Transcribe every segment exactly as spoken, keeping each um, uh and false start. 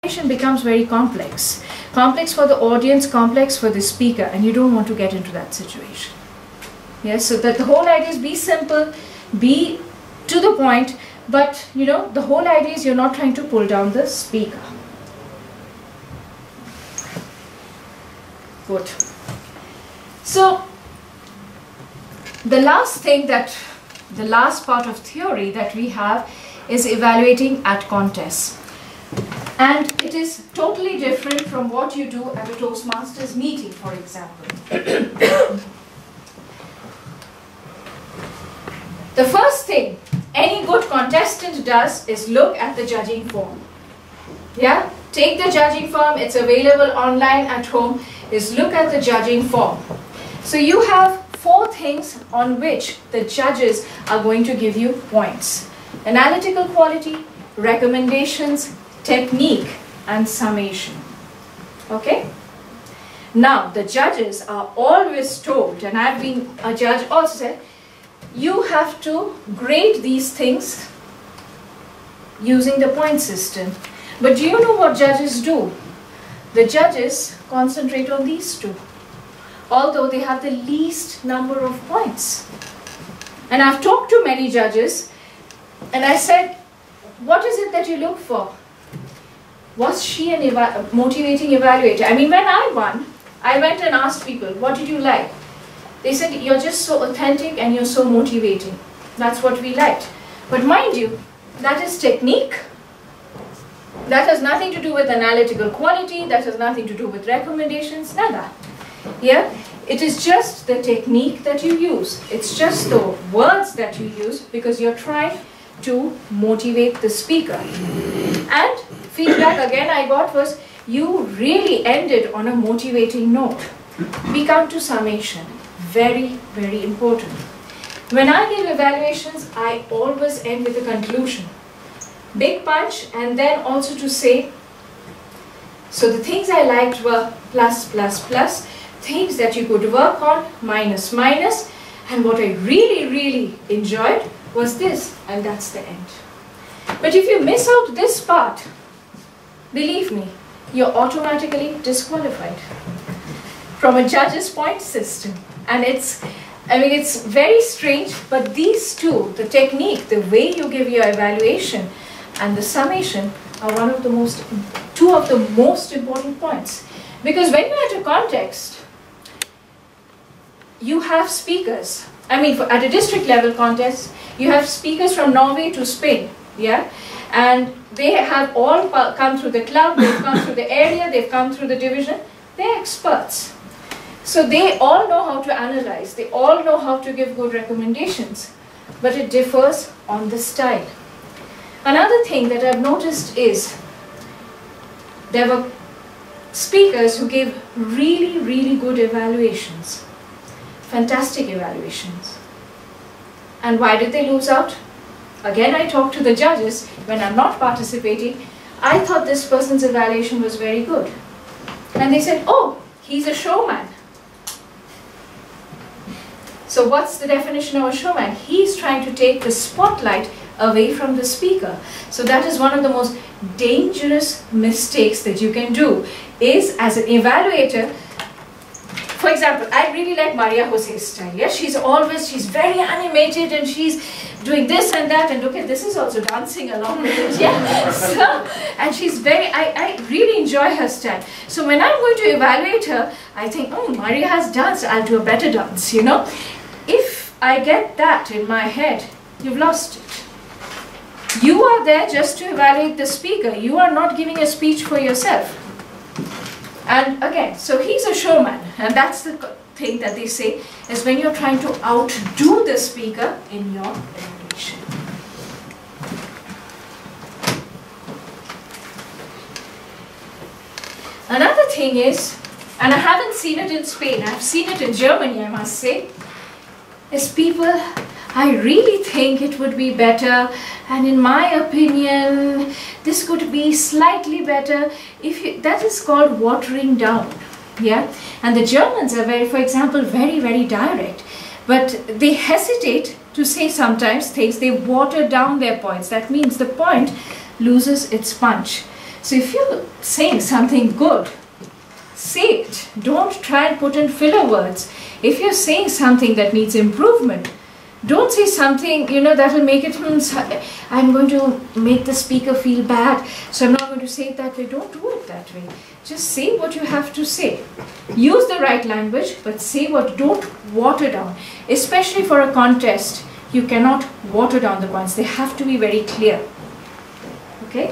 becomes very complex. Complex for the audience, complex for the speaker, and you don't want to get into that situation. Yes, so that the whole idea is be simple, be to the point, but you know, the whole idea is you're not trying to pull down the speaker. Good. So, the last thing that, the last part of theory that we have is evaluating at contests. And it is totally different from what you do at a Toastmasters meeting, for example. The first thing any good contestant does is look at the judging form. Yeah? Take the judging form, it's available online at home, is look at the judging form. So you have four things on which the judges are going to give you points. Analytical quality, recommendations, technique, and summation. Okay? Now, the judges are always told, and I've been a judge also said, you have to grade these things using the point system. But do you know what judges do? The judges concentrate on these two, although they have the least number of points. And I've talked to many judges, and I said, what is it that you look for? Was she an eva motivating evaluator? I mean, when I won, I went and asked people, what did you like? They said, you're just so authentic and you're so motivating. That's what we liked. But mind you, that is technique. That has nothing to do with analytical quality. That has nothing to do with recommendations. Nada. Yeah? It is just the technique that you use. It's just the words that you use because you're trying to motivate the speaker. And feedback again I got was, you really ended on a motivating note. We come to summation. Very, very important. When I give evaluations, I always end with a conclusion. Big punch, and then also to say, so the things I liked were plus, plus, plus, things that you could work on, minus, minus, and what I really, really enjoyed was this, and that's the end. But if you miss out this part, believe me, you're automatically disqualified from a judge's point system. And it's, I mean, it's very strange, but these two, the technique, the way you give your evaluation, and the summation are one of the most, two of the most important points. Because when you're at a context, you have speakers. I mean, for, at a district level contest, you have speakers from Norway to Spain, yeah? And they have all come through the club, they've come through the area, they've come through the division. They're experts. So they all know how to analyze, they all know how to give good recommendations, but it differs on the style. Another thing that I've noticed is there were speakers who gave really, really good evaluations, fantastic evaluations. And why did they lose out? Again, I talked to the judges when I'm not participating. I thought this person's evaluation was very good. And they said, oh, he's a showman. So what's the definition of a showman? He's trying to take the spotlight away from the speaker. So that is one of the most dangerous mistakes that you can do, is as an evaluator. For example, I really like Maria Jose's style. Yes, she's always, she's very animated and she's doing this and that, and look at this is also dancing along with it. Yeah. So, and she's very, I, I really enjoy her style. So when I'm going to evaluate her, I think, oh, Maria has danced, I'll do a better dance, you know. If I get that in my head, you've lost it. You are there just to evaluate the speaker. You are not giving a speech for yourself. And again, so he's a showman, and that's the thing that they say is when you're trying to outdo the speaker in your evaluation. Another thing is, and I haven't seen it in Spain, I've seen it in Germany, I must say, is people, I really think it would be better, and in my opinion, this could be slightly better. If you, that is called watering down, yeah. And the Germans are very, for example, very, very direct, but they hesitate to say sometimes things. They water down their points. That means the point loses its punch. So if you're saying something good, say it. Don't try and put in filler words. If you're saying something that needs improvement, don't say something, you know, that will make it, hmm, I'm going to make the speaker feel bad, so I'm not going to say it that way. Don't do it that way. Just say what you have to say. Use the right language, but say what, don't water down. Especially for a contest, you cannot water down the points. They have to be very clear. Okay?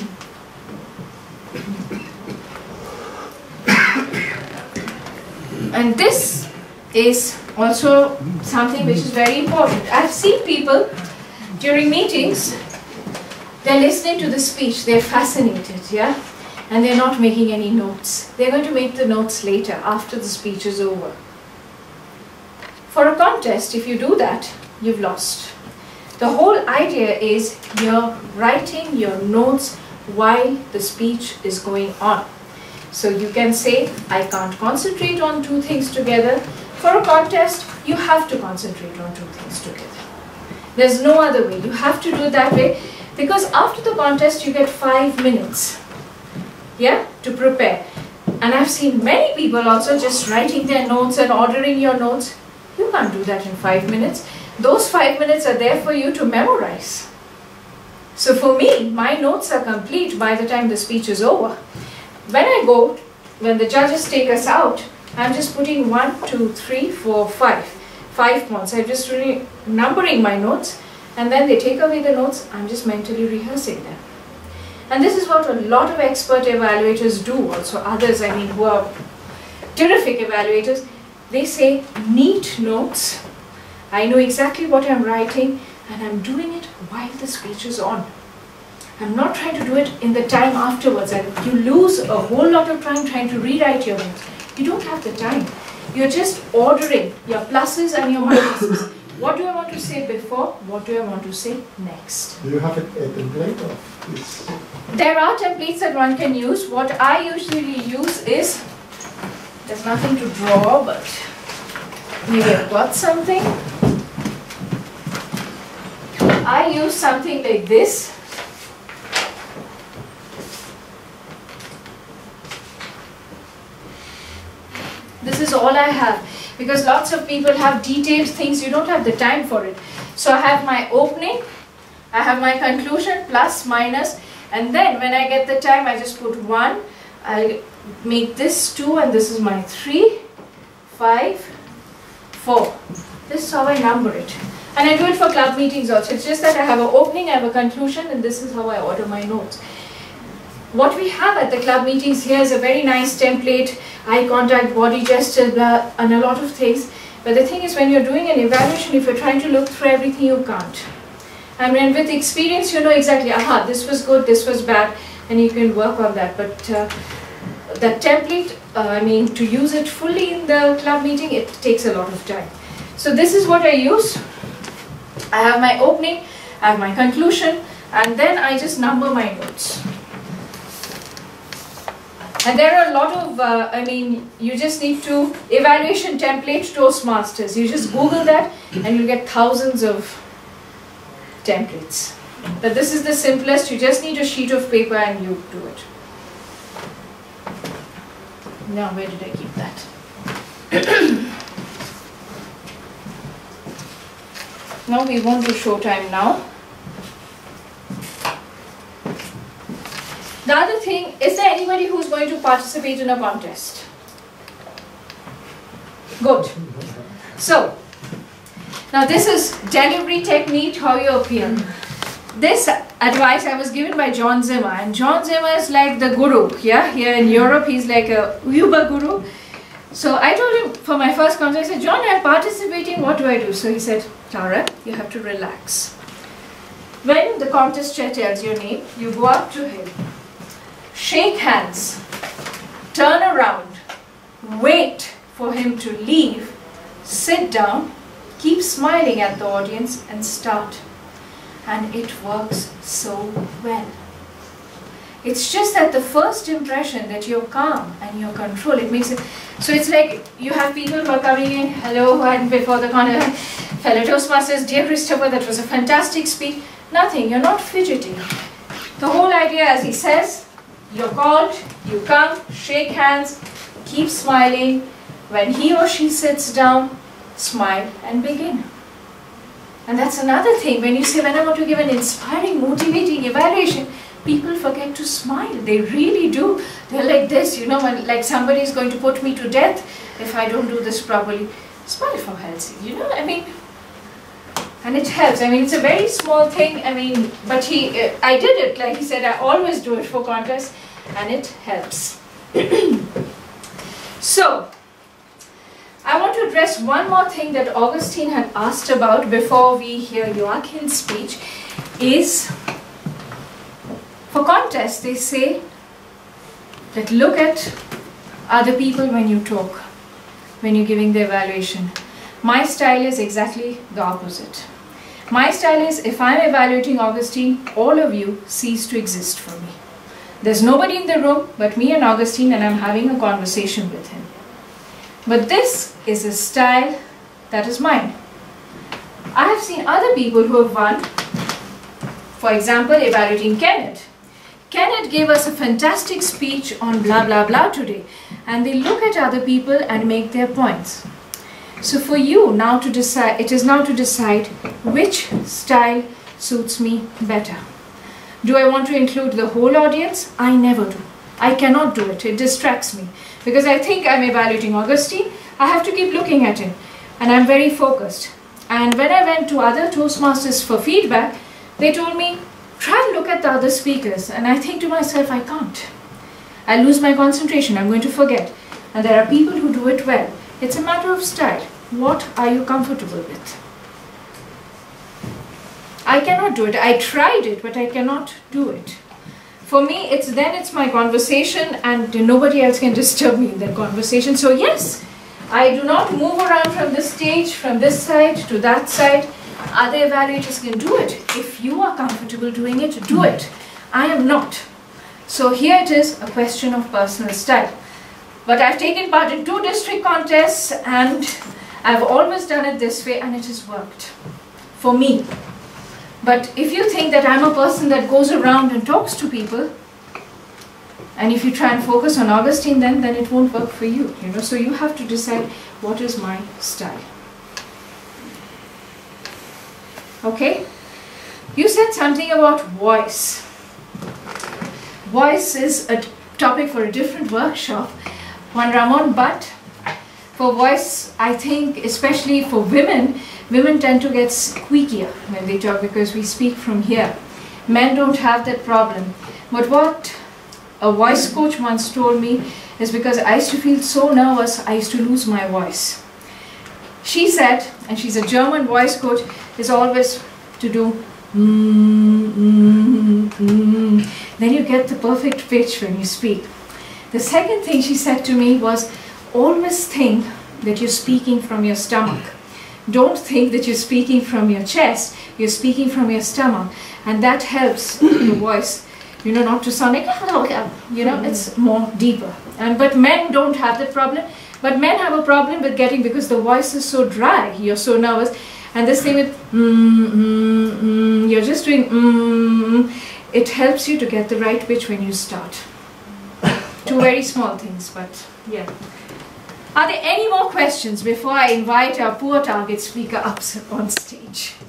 And this is also something which is very important. I've seen people during meetings, they're listening to the speech, they're fascinated, yeah? And they're not making any notes. They're going to make the notes later, after the speech is over. For a contest, if you do that, you've lost. The whole idea is you're writing your notes while the speech is going on. So you can say, I can't concentrate on two things together. For a contest, you have to concentrate on two things together. There's no other way. You have to do it that way, because after the contest, you get five minutes, yeah, to prepare. And I've seen many people also just writing their notes and ordering your notes. You can't do that in five minutes. Those five minutes are there for you to memorize. So for me, my notes are complete by the time the speech is over. When I go, when the judges take us out, I'm just putting one, two, three, four, five. Five points. I'm just really numbering my notes, and then they take away the notes, I'm just mentally rehearsing them. And this is what a lot of expert evaluators do, also others, I mean, who are terrific evaluators. They say, neat notes. I know exactly what I'm writing, and I'm doing it while the speech is on. I'm not trying to do it in the time afterwards. You lose a whole lot of time trying to rewrite your notes. You don't have the time. You're just ordering your pluses and your minuses. What do I want to say before? What do I want to say next? Do you have a, a template of this? There are templates that one can use. What I usually use is, there's nothing to draw, but maybe I've got something. I use something like this. This is all I have, because lots of people have detailed things, you don't have the time for it. So I have my opening, I have my conclusion, plus, minus, and then when I get the time, I just put one, I'll make this two, and this is my three, five, four. This is how I number it. And I do it for club meetings also. It's just that I have an opening, I have a conclusion, and this is how I order my notes. What we have at the club meetings here is a very nice template, eye contact, body gesture, blah, and a lot of things. But the thing is, when you're doing an evaluation, if you're trying to look through everything, you can't. I mean, with experience, you know exactly, aha, this was good, this was bad, and you can work on that. But uh, that template, uh, I mean, to use it fully in the club meeting, it takes a lot of time. So this is what I use. I have my opening, I have my conclusion, and then I just number my notes. And there are a lot of, uh, I mean, you just need to, evaluation template Toastmasters. You just Google that and you'll get thousands of templates. But this is the simplest. You just need a sheet of paper and you do it. Now, where did I keep that? No, we won't do showtime now. The other thing, is there anybody who's going to participate in a contest? Good. So, now this is delivery technique, how you appear. This advice I was given by John Zimmer, and John Zimmer is like the guru, yeah? Here in Europe, he's like a Uber guru. So I told him for my first contest, I said, John, I'm participating, what do I do? So he said, Tara, you have to relax. When the contest chair tells your name, you go up to him, shake hands, turn around, wait for him to leave, sit down, keep smiling at the audience and start. And it works so well. It's just that the first impression that you're calm and you're control, it makes it, so it's like you have people who are coming in, hello, and before the contest, fellow Toastmasters, dear Christopher, that was a fantastic speech. Nothing, you're not fidgeting. The whole idea, as he says, You're called, you come, shake hands, keep smiling. When he or she sits down, smile and begin. And that's another thing. When you say, when I want to give an inspiring, motivating evaluation, people forget to smile. They really do. They're like this, you know, when like somebody is going to put me to death if I don't do this properly. Smile for health's sake, you know, I mean, and it helps. I mean, it's a very small thing, I mean, but he, uh, I did it, like he said, I always do it for contests, and it helps. So, I want to address one more thing that Augustine had asked about before we hear Joachim's speech, is, for contests, they say that look at other people when you talk, when you're giving the evaluation. My style is exactly the opposite. My style is, if I'm evaluating Augustine, all of you cease to exist for me. There's nobody in the room but me and Augustine, and I'm having a conversation with him. But this is a style that is mine. I have seen other people who have won, for example, evaluating Kenneth. Kenneth gave us a fantastic speech on blah blah blah today, and they look at other people and make their points. So for you now to decide, it is now to decide which style suits me better. Do I want to include the whole audience? I never do. I cannot do it. It distracts me. Because I think I'm evaluating Augustine, I have to keep looking at him. And I'm very focused. And when I went to other Toastmasters for feedback, they told me, try and look at the other speakers. And I think to myself, I can't. I lose my concentration. I'm going to forget. And there are people who do it well. It's a matter of style. What are you comfortable with? I cannot do it. I tried it, but I cannot do it. For me, it's then it's my conversation, and nobody else can disturb me in that conversation. So yes, I do not move around from this stage, from this side to that side. Other evaluators can do it. If you are comfortable doing it, do it. I am not. So here it is, a question of personal style. But I've taken part in two district contests, and I've always done it this way, and it has worked for me. But if you think that I'm a person that goes around and talks to people, and if you try and focus on Augustine, then, then it won't work for you, you know. So you have to decide what is my style. Okay? You said something about voice. Voice is a topic for a different workshop, Juan Ramon, but for voice, I think, especially for women, women tend to get squeakier when they talk because we speak from here. Men don't have that problem. But what a voice coach once told me is because I used to feel so nervous, I used to lose my voice. She said, and she's a German voice coach, is always to do mm, mm, mm. Then you get the perfect pitch when you speak. The second thing she said to me was, always think that you're speaking from your stomach. Don't think that you're speaking from your chest, you're speaking from your stomach. And that helps your voice, you know, not to sound like, you know, it's more deeper. And but men don't have that problem. But men have a problem with getting, because the voice is so dry, you're so nervous. And this thing with, mm, mm, mm, you're just doing, mm, it helps you to get the right pitch when you start. Two very small things, but yeah. Are there any more questions before I invite our poor target speaker up on stage?